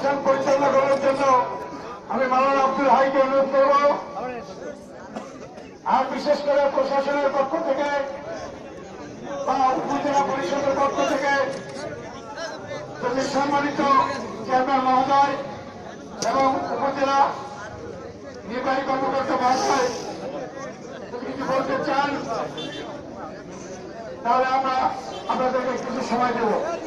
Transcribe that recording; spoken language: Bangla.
অনুষ্ঠান পরিচালনা করার জন্য আমি মাওলানা আব্দুল হাইকে অনুরোধ করব। আর বিশেষ করে প্রশাসনের পক্ষ থেকে বা উপজেলা পরিষদের পক্ষ থেকে যদি সম্মানিত চেয়ারম্যান মহোদয় এবং উপজেলা নির্বাহী কর্মকর্তা মহাশয় যদি কিছু বলতে চান তাহলে আমরা আপনাদেরকে কিছু সময় দেব।